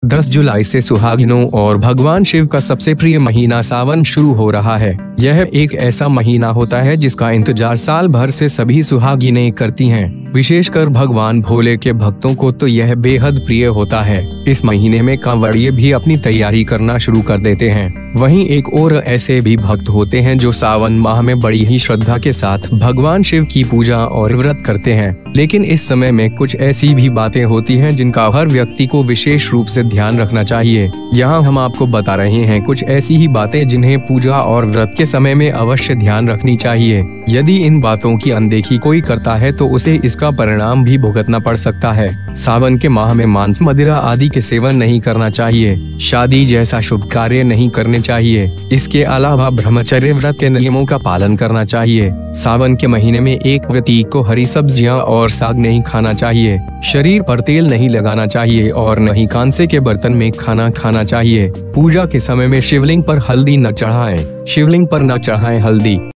10 जुलाई से सुहागिनों और भगवान शिव का सबसे प्रिय महीना सावन शुरू हो रहा है। यह एक ऐसा महीना होता है जिसका इंतजार साल भर से सभी सुहागिनें करती हैं। विशेषकर भगवान भोले के भक्तों को तो यह बेहद प्रिय होता है। इस महीने में कांवड़िए भी अपनी तैयारी करना शुरू कर देते हैं। वहीं एक और ऐसे भी भक्त होते हैं जो सावन माह में बड़ी ही श्रद्धा के साथ भगवान शिव की पूजा और व्रत करते हैं। लेकिन इस समय में कुछ ऐसी भी बातें होती हैं जिनका हर व्यक्ति को विशेष रूप से ध्यान रखना चाहिए। यहाँ हम आपको बता रहे हैं कुछ ऐसी ही बातें जिन्हें पूजा और व्रत के समय में अवश्य ध्यान रखनी चाहिए। यदि इन बातों की अनदेखी कोई करता है तो उसे इसका परिणाम भी भुगतना पड़ सकता है। सावन के माह में मांस, मदिरा आदि के सेवन नहीं करना चाहिए। शादी जैसा शुभ कार्य नहीं करने चाहिए। इसके अलावा ब्रह्मचर्य व्रत के नियमों का पालन करना चाहिए। सावन के महीने में एक व्यक्ति को हरी सब्जियां और साग नहीं खाना चाहिए। शरीर पर तेल नहीं लगाना चाहिए और न ही कांसे के बर्तन में खाना खाना चाहिए। पूजा के समय में शिवलिंग पर हल्दी न चढ़ाएं। शिवलिंग पर न चढ़ाएं हल्दी।